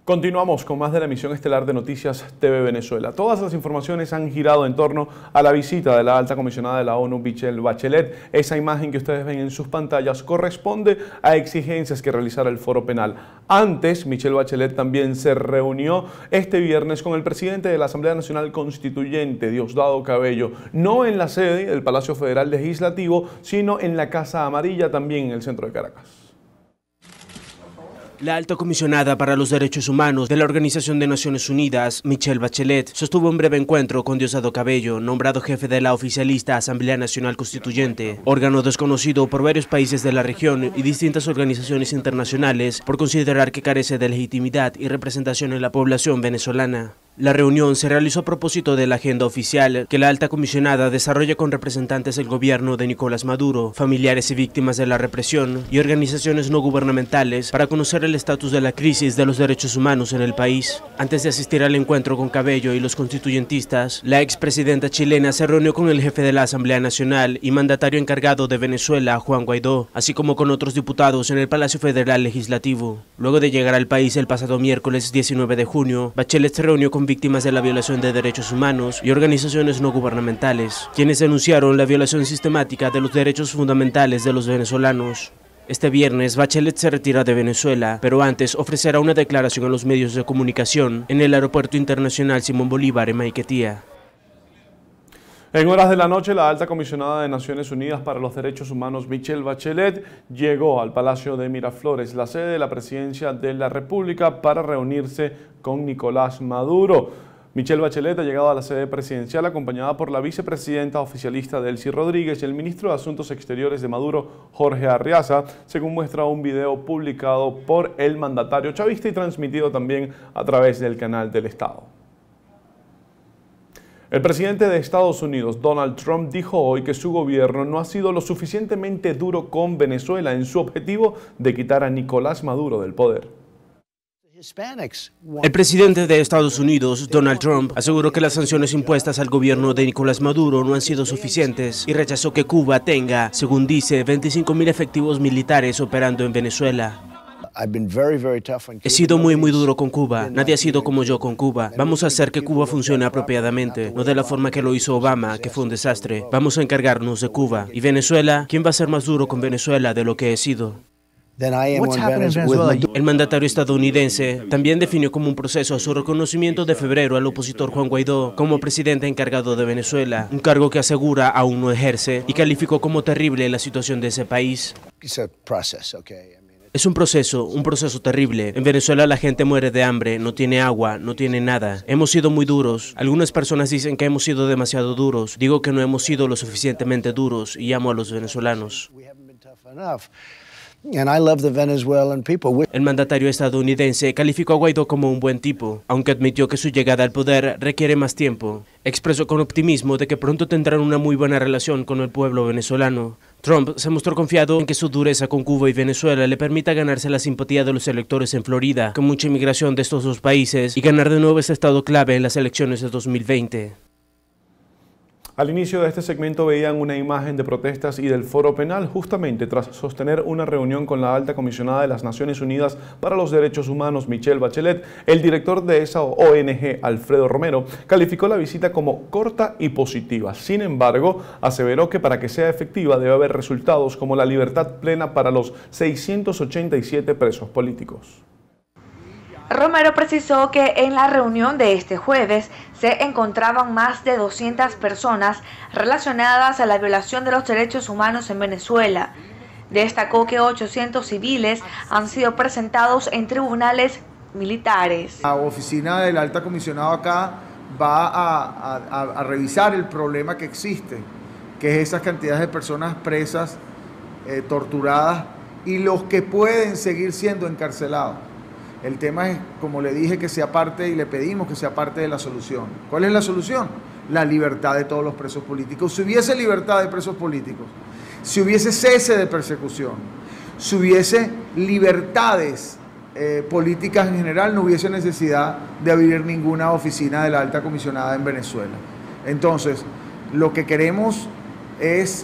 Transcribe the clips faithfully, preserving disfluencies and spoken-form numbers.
Continuamos con más de la emisión estelar de Noticias T V Venezuela. Todas las informaciones han girado en torno a la visita de la alta comisionada de la ONU, Michelle Bachelet. Esa imagen que ustedes ven en sus pantallas corresponde a exigencias que realizara el Foro Penal. Antes, Michelle Bachelet también se reunió este viernes con el presidente de la Asamblea Nacional Constituyente, Diosdado Cabello, no en la sede del Palacio Federal Legislativo, sino en la Casa Amarilla, también en el centro de Caracas. La alta comisionada para los derechos humanos de la Organización de Naciones Unidas, Michelle Bachelet, sostuvo un breve encuentro con Diosdado Cabello, nombrado jefe de la oficialista Asamblea Nacional Constituyente, órgano desconocido por varios países de la región y distintas organizaciones internacionales por considerar que carece de legitimidad y representación en la población venezolana. La reunión se realizó a propósito de la agenda oficial que la alta comisionada desarrolla con representantes del gobierno de Nicolás Maduro, familiares y víctimas de la represión y organizaciones no gubernamentales para conocer el estatus de la crisis de los derechos humanos en el país. Antes de asistir al encuentro con Cabello y los constituyentistas, la expresidenta chilena se reunió con el jefe de la Asamblea Nacional y mandatario encargado de Venezuela, Juan Guaidó, así como con otros diputados en el Palacio Federal Legislativo. Luego de llegar al país el pasado miércoles diecinueve de junio, Bachelet se reunió con víctimas de la violación de derechos humanos y organizaciones no gubernamentales, quienes denunciaron la violación sistemática de los derechos fundamentales de los venezolanos. Este viernes, Bachelet se retira de Venezuela, pero antes ofrecerá una declaración a los medios de comunicación en el Aeropuerto Internacional Simón Bolívar en Maiquetía. En horas de la noche, la alta comisionada de Naciones Unidas para los Derechos Humanos, Michelle Bachelet, llegó al Palacio de Miraflores, la sede de la Presidencia de la República, para reunirse con Nicolás Maduro. Michelle Bachelet ha llegado a la sede presidencial acompañada por la vicepresidenta oficialista Delcy Rodríguez y el ministro de Asuntos Exteriores de Maduro, Jorge Arriaza, según muestra un video publicado por el mandatario chavista y transmitido también a través del canal del Estado. El presidente de Estados Unidos, Donald Trump, dijo hoy que su gobierno no ha sido lo suficientemente duro con Venezuela en su objetivo de quitar a Nicolás Maduro del poder. El presidente de Estados Unidos, Donald Trump, aseguró que las sanciones impuestas al gobierno de Nicolás Maduro no han sido suficientes y rechazó que Cuba tenga, según dice, veinticinco mil efectivos militares operando en Venezuela. He sido muy muy duro con Cuba, nadie ha sido como yo con Cuba. Vamos a hacer que Cuba funcione apropiadamente, no de la forma que lo hizo Obama, que fue un desastre. Vamos a encargarnos de Cuba. ¿Y Venezuela? ¿Quién va a ser más duro con Venezuela de lo que he sido? El mandatario estadounidense también definió como un proceso su reconocimiento de febrero al opositor Juan Guaidó como presidente encargado de Venezuela, un cargo que asegura aún no ejerce, y calificó como terrible la situación de ese país. Es un proceso, un proceso terrible. En Venezuela la gente muere de hambre, no tiene agua, no tiene nada. Hemos sido muy duros. Algunas personas dicen que hemos sido demasiado duros. Digo que no hemos sido lo suficientemente duros y amo a los venezolanos. El mandatario estadounidense calificó a Guaidó como un buen tipo, aunque admitió que su llegada al poder requiere más tiempo. Expresó con optimismo de que pronto tendrán una muy buena relación con el pueblo venezolano. Trump se mostró confiado en que su dureza con Cuba y Venezuela le permita ganarse la simpatía de los electores en Florida, con mucha inmigración de estos dos países, y ganar de nuevo este estado clave en las elecciones de dos mil veinte. Al inicio de este segmento veían una imagen de protestas y del Foro Penal justamente tras sostener una reunión con la alta comisionada de las Naciones Unidas para los Derechos Humanos, Michelle Bachelet. El director de esa O N G, Alfredo Romero, calificó la visita como corta y positiva. Sin embargo, aseveró que para que sea efectiva debe haber resultados como la libertad plena para los seiscientos ochenta y siete presos políticos. Romero precisó que en la reunión de este jueves se encontraban más de doscientas personas relacionadas a la violación de los derechos humanos en Venezuela. Destacó que ochocientos civiles han sido presentados en tribunales militares. La oficina del alta comisionado acá va a, a, a revisar el problema que existe, que es esas cantidades de personas presas, eh, torturadas y los que pueden seguir siendo encarcelados. El tema es, como le dije, que sea parte y le pedimos que sea parte de la solución. ¿Cuál es la solución? La libertad de todos los presos políticos. Si hubiese libertad de presos políticos, si hubiese cese de persecución, si hubiese libertades eh, políticas en general, no hubiese necesidad de abrir ninguna oficina de la alta comisionada en Venezuela. Entonces, lo que queremos es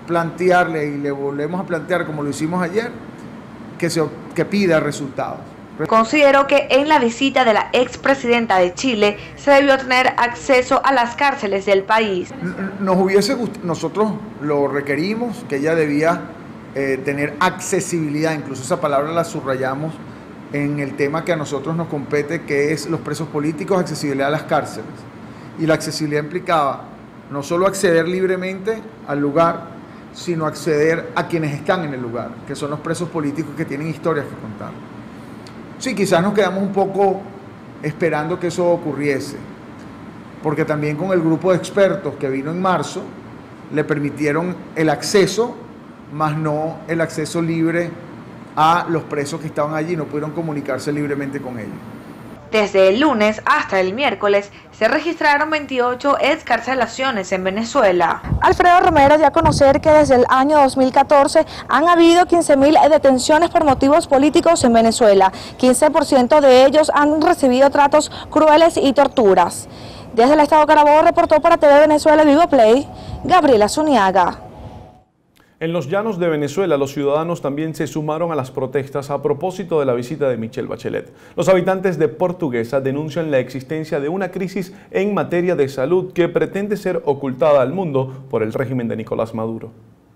plantearle, y le volvemos a plantear como lo hicimos ayer, que, se, que pida resultados. Considero que en la visita de la expresidenta de Chile se debió tener acceso a las cárceles del país. Nos hubiese gustado, nosotros lo requerimos, que ella debía eh, tener accesibilidad, incluso esa palabra la subrayamos en el tema que a nosotros nos compete, que es los presos políticos, accesibilidad a las cárceles. Y la accesibilidad implicaba no solo acceder libremente al lugar, sino acceder a quienes están en el lugar, que son los presos políticos que tienen historias que contar. Sí, quizás nos quedamos un poco esperando que eso ocurriese, porque también con el grupo de expertos que vino en marzo, le permitieron el acceso, más no el acceso libre a los presos que estaban allí, no pudieron comunicarse libremente con ellos. Desde el lunes hasta el miércoles se registraron veintiocho excarcelaciones en Venezuela. Alfredo Romero dio a conocer que desde el año dos mil catorce han habido quince mil detenciones por motivos políticos en Venezuela. quince por ciento de ellos han recibido tratos crueles y torturas. Desde el estado Carabobo reportó para T V Venezuela Vivo Play, Gabriela Zuniaga. En los llanos de Venezuela, los ciudadanos también se sumaron a las protestas a propósito de la visita de Michelle Bachelet. Los habitantes de Portuguesa denuncian la existencia de una crisis en materia de salud que pretende ser ocultada al mundo por el régimen de Nicolás Maduro.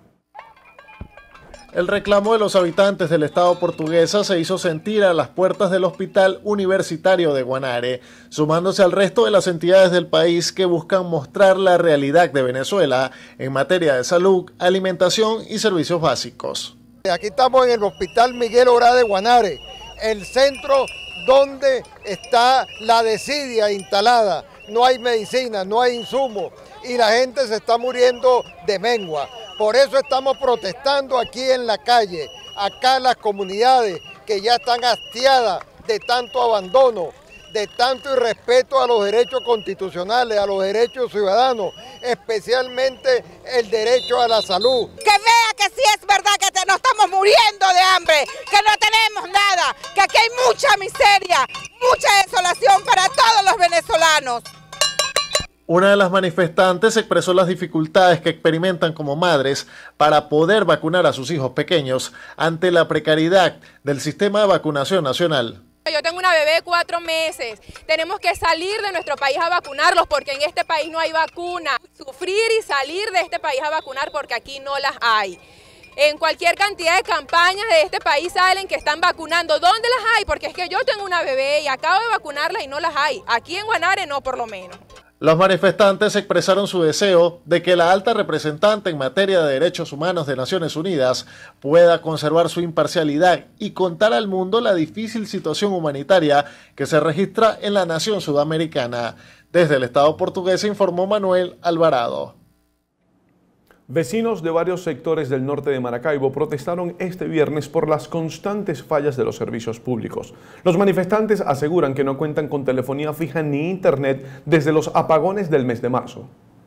El reclamo de los habitantes del estado Portuguesa se hizo sentir a las puertas del Hospital Universitario de Guanare, sumándose al resto de las entidades del país que buscan mostrar la realidad de Venezuela en materia de salud, alimentación y servicios básicos. Aquí estamos en el Hospital Miguel Orá de Guanare, el centro donde está la desidia instalada. No hay medicina, no hay insumos y la gente se está muriendo de mengua. Por eso estamos protestando aquí en la calle, acá en las comunidades que ya están hastiadas de tanto abandono, de tanto irrespeto a los derechos constitucionales, a los derechos ciudadanos, especialmente el derecho a la salud. Que vea que sí es verdad que te, nos estamos muriendo de hambre, que no tenemos nada, que aquí hay mucha miseria, mucha desolación para todos los venezolanos. Una de las manifestantes expresó las dificultades que experimentan como madres para poder vacunar a sus hijos pequeños ante la precariedad del sistema de vacunación nacional. Yo tengo una bebé de cuatro meses, tenemos que salir de nuestro país a vacunarlos porque en este país no hay vacuna. Sufrir y salir de este país a vacunar porque aquí no las hay. En cualquier cantidad de campañas de este país salen que están vacunando. ¿Dónde las hay? Porque es que yo tengo una bebé y acabo de vacunarla y no las hay. Aquí en Guanare no, por lo menos. Los manifestantes expresaron su deseo de que la alta representante en materia de derechos humanos de Naciones Unidas pueda conservar su imparcialidad y contar al mundo la difícil situación humanitaria que se registra en la nación sudamericana. Desde el Estado portugués informó Manuel Alvarado. Vecinos de varios sectores del norte de Maracaibo protestaron este viernes por las constantes fallas de los servicios públicos. Los manifestantes aseguran que no cuentan con telefonía fija ni internet desde los apagones del mes de marzo.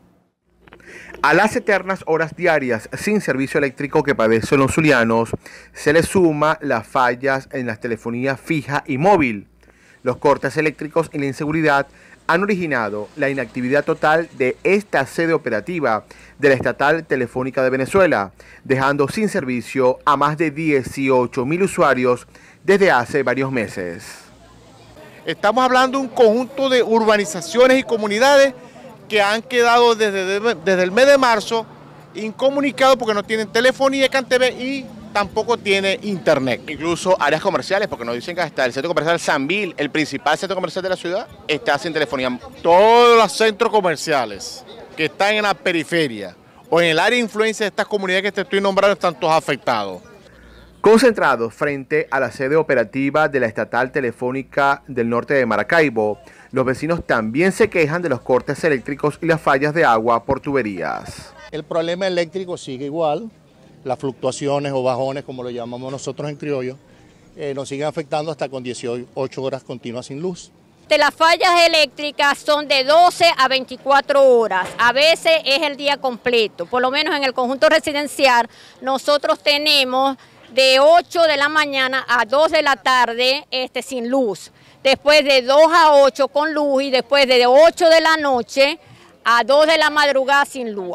A las eternas horas diarias sin servicio eléctrico que padecen los zulianos, se le suma las fallas en la telefonía fija y móvil. Los cortes eléctricos y la inseguridad han originado la inactividad total de esta sede operativa de la Estatal Telefónica de Venezuela, dejando sin servicio a más de dieciocho mil usuarios desde hace varios meses. Estamos hablando de un conjunto de urbanizaciones y comunidades que han quedado desde, desde el mes de marzo incomunicados porque no tienen telefonía, CanTV y tampoco tiene internet. Incluso áreas comerciales, porque nos dicen que hasta el centro comercial Sambil, el principal centro comercial de la ciudad, está sin telefonía. Todos los centros comerciales que están en la periferia o en el área de influencia de estas comunidades que te estoy nombrando están todos afectados. Concentrados frente a la sede operativa de la Estatal Telefónica del norte de Maracaibo, los vecinos también se quejan de los cortes eléctricos y las fallas de agua por tuberías. El problema eléctrico sigue igual. Las fluctuaciones o bajones, como lo llamamos nosotros en criollo, eh, nos siguen afectando hasta con dieciocho horas continuas sin luz. Las fallas eléctricas son de doce a veinticuatro horas, a veces es el día completo. Por lo menos en el conjunto residencial nosotros tenemos de ocho de la mañana a dos de la tarde este, sin luz, después de dos a ocho con luz y después de ocho de la noche a dos de la madrugada sin luz.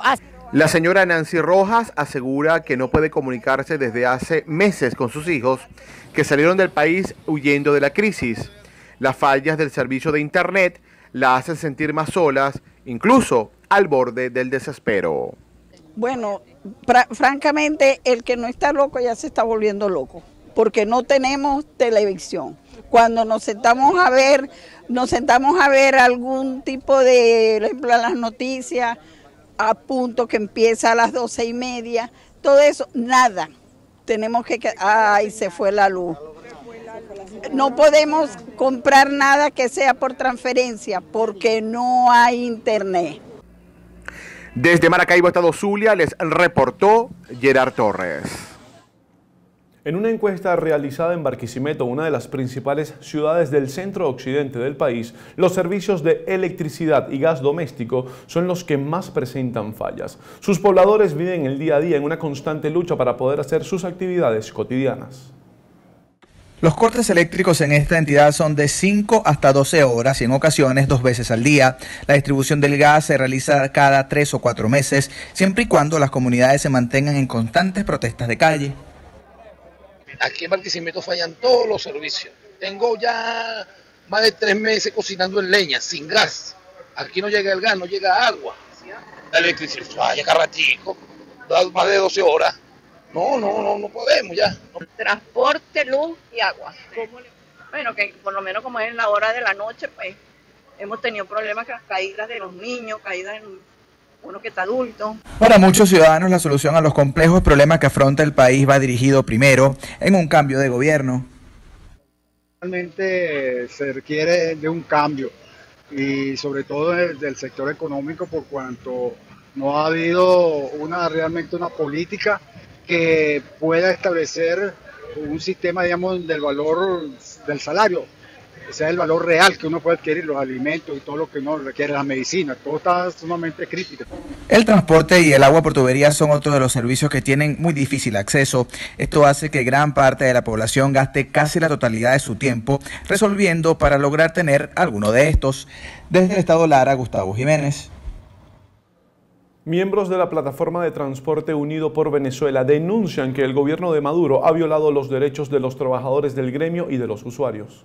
La señora Nancy Rojas asegura que no puede comunicarse desde hace meses con sus hijos que salieron del país huyendo de la crisis. Las fallas del servicio de internet la hacen sentir más solas, incluso al borde del desespero. Bueno, francamente, el que no está loco ya se está volviendo loco, porque no tenemos televisión. Cuando nos sentamos a ver, nos sentamos a ver algún tipo de, por ejemplo, las noticias, a punto que empieza a las doce y media, todo eso, nada. Tenemos que, ay, se fue la luz. No podemos comprar nada que sea por transferencia, porque no hay internet. Desde Maracaibo, Estado Zulia, les reportó Gerard Torres. En una encuesta realizada en Barquisimeto, una de las principales ciudades del centro-occidente del país, los servicios de electricidad y gas doméstico son los que más presentan fallas. Sus pobladores viven el día a día en una constante lucha para poder hacer sus actividades cotidianas. Los cortes eléctricos en esta entidad son de cinco hasta doce horas y en ocasiones dos veces al día. La distribución del gas se realiza cada tres o cuatro meses, siempre y cuando las comunidades se mantengan en constantes protestas de calle. Aquí en Barquisimeto fallan todos los servicios. Tengo ya más de tres meses cocinando en leña, sin gas. Aquí no llega el gas, no llega agua. La electricidad falla cada ratico, más de doce horas. No, no, no, no podemos ya. Transporte, luz y agua. Bueno, que por lo menos como es en la hora de la noche, pues hemos tenido problemas con las caídas de los niños, caídas en uno que está adulto. Para muchos ciudadanos, la solución a los complejos problemas que afronta el país va dirigido primero en un cambio de gobierno. Realmente se requiere de un cambio y sobre todo del, del sector económico, por cuanto no ha habido una realmente una política que pueda establecer un sistema, digamos, del valor del salario, que sea el valor real que uno puede adquirir, los alimentos y todo lo que uno requiere, las medicinas, todo está sumamente crítico. El transporte y el agua por tubería son otros de los servicios que tienen muy difícil acceso. Esto hace que gran parte de la población gaste casi la totalidad de su tiempo resolviendo para lograr tener alguno de estos. Desde el estado Lara, Gustavo Jiménez. Miembros de la Plataforma de Transporte Unido por Venezuela denuncian que el gobierno de Maduro ha violado los derechos de los trabajadores del gremio y de los usuarios.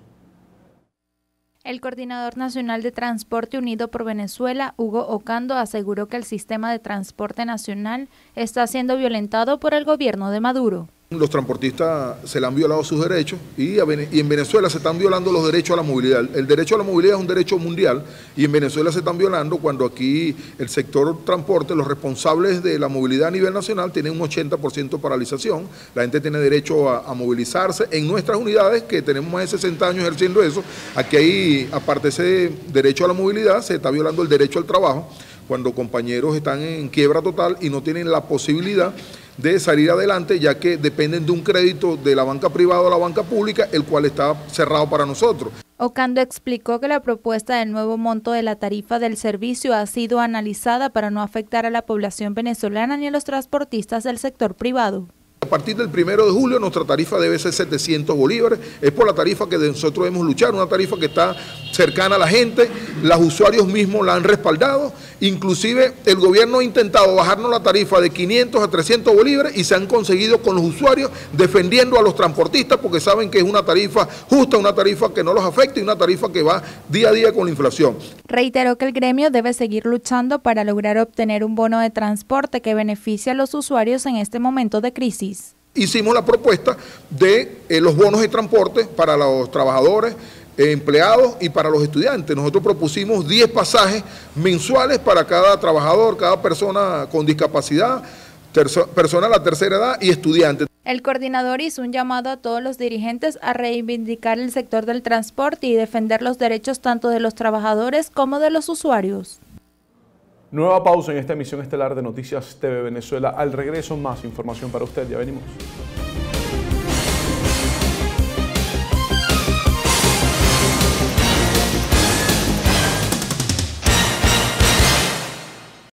El coordinador nacional de Transporte Unido por Venezuela, Hugo Ocando, aseguró que el sistema de transporte nacional está siendo violentado por el gobierno de Maduro. Los transportistas se le han violado sus derechos y, y en Venezuela se están violando los derechos a la movilidad. El derecho a la movilidad es un derecho mundial y en Venezuela se están violando cuando aquí el sector transporte, los responsables de la movilidad a nivel nacional tienen un ochenta por ciento de paralización. La gente tiene derecho a, a movilizarse. En nuestras unidades, que tenemos más de sesenta años ejerciendo eso, aquí hay, aparte de ese derecho a la movilidad, se está violando el derecho al trabajo cuando compañeros están en quiebra total y no tienen la posibilidad de salir adelante, ya que dependen de un crédito de la banca privada o la banca pública, el cual está cerrado para nosotros. Ocando explicó que la propuesta del nuevo monto de la tarifa del servicio ha sido analizada para no afectar a la población venezolana ni a los transportistas del sector privado. A partir del primero de julio nuestra tarifa debe ser setecientos bolívares, es por la tarifa que nosotros debemos luchar, una tarifa que está cercana a la gente, los usuarios mismos la han respaldado, inclusive el gobierno ha intentado bajarnos la tarifa de quinientos a trescientos bolívares y se han conseguido con los usuarios defendiendo a los transportistas porque saben que es una tarifa justa, una tarifa que no los afecta y una tarifa que va día a día con la inflación. Reiteró que el gremio debe seguir luchando para lograr obtener un bono de transporte que beneficie a los usuarios en este momento de crisis. Hicimos la propuesta de eh, los bonos de transporte para los trabajadores, eh, empleados y para los estudiantes. Nosotros propusimos diez pasajes mensuales para cada trabajador, cada persona con discapacidad, persona de la tercera edad y estudiantes. El coordinador hizo un llamado a todos los dirigentes a reivindicar el sector del transporte y defender los derechos tanto de los trabajadores como de los usuarios. Nueva pausa en esta emisión estelar de Noticias T V Venezuela. Al regreso, más información para usted. Ya venimos.